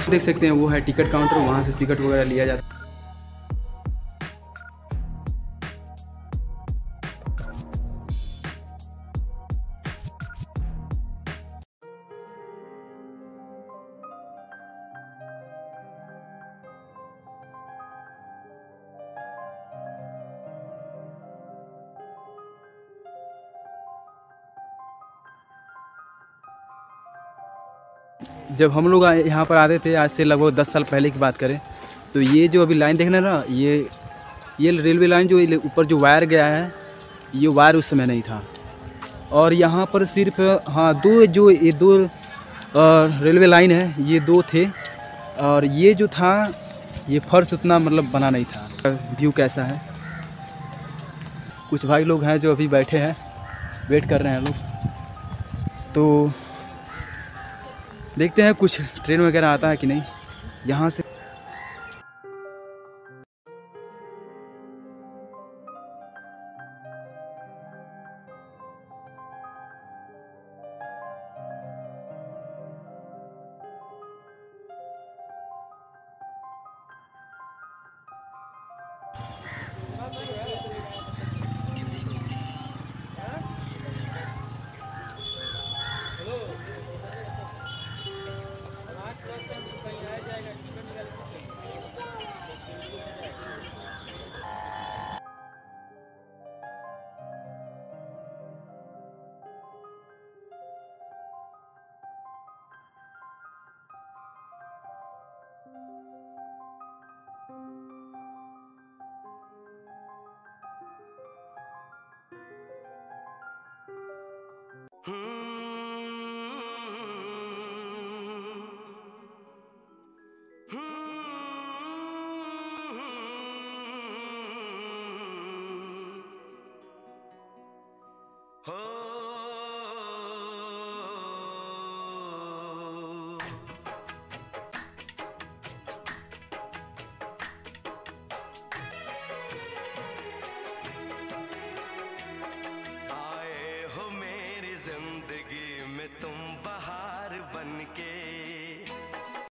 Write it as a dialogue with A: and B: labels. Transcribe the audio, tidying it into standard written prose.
A: देख सकते हैं वो है टिकट काउंटर, वहाँ से टिकट वगैरह लिया जाता है। जब हम लोग यहाँ पर आते थे, आज से लगभग 10 साल पहले की बात करें, तो ये जो अभी लाइन देखना ना, ये रेलवे लाइन जो ऊपर जो वायर गया है, ये वायर उस समय नहीं था। और यहाँ पर सिर्फ हाँ ये दो रेलवे लाइन है, ये दो थे। और ये जो था, ये फर्श उतना मतलब बना नहीं था। व्यू कैसा है, कुछ भाई लोग हैं जो अभी बैठे हैं, वेट कर रहे हैं लोग। तो देखते हैं कुछ ट्रेन वगैरह आता है कि नहीं यहाँ से।
B: जिंदगी में तुम बहार बनके